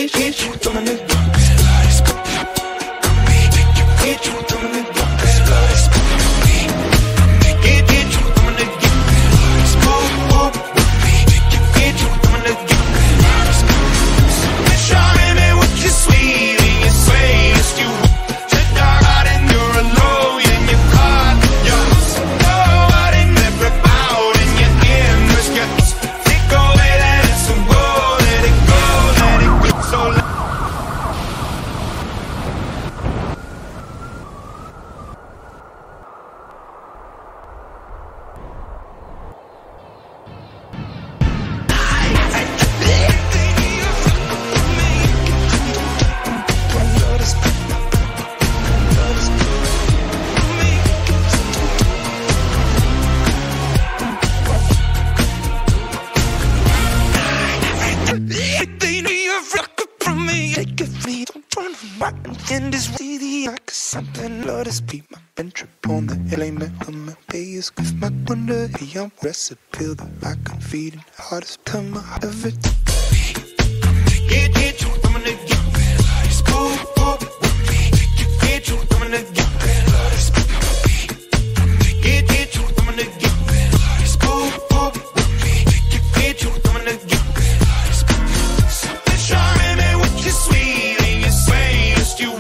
get you thrown in the dark. Get you thrown in the dark. Something Lord has beat my bench trip on the hill ain't met when my pay is with my wonder. Hey, I'm recipe that I can feed and hardest time I have it. Get you, I'm gonna get get you, I'm gonna get get you, I'm gonna get get you, I'm gonna get something charming and what you sweet and you sweetest you.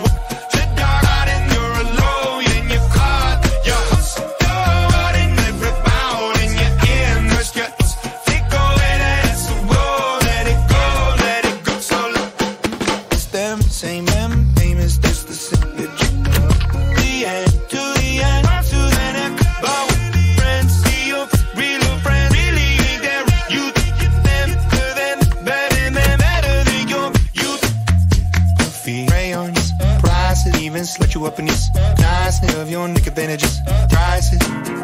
Let you up in this niceness of your neck advantages. Prices,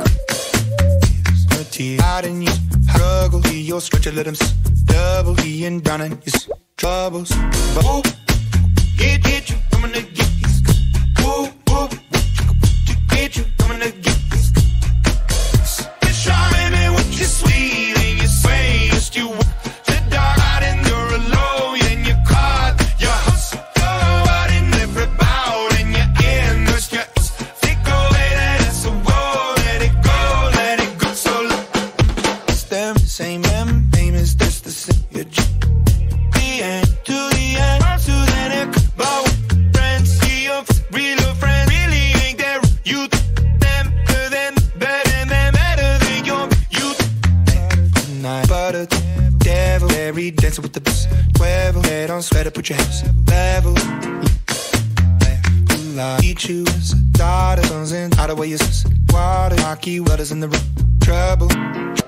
out in you, struggle, your stretch, let them double, he and down in his troubles. But get you, I'm gonna get get you, I'm gonna get it's charming and what you sweet and you sweetest you. Dancing with the best, wherever, head on sweater, put your hands level. Eat you as a daughter, sons in out of where you water, hockey, waters in the room, trouble.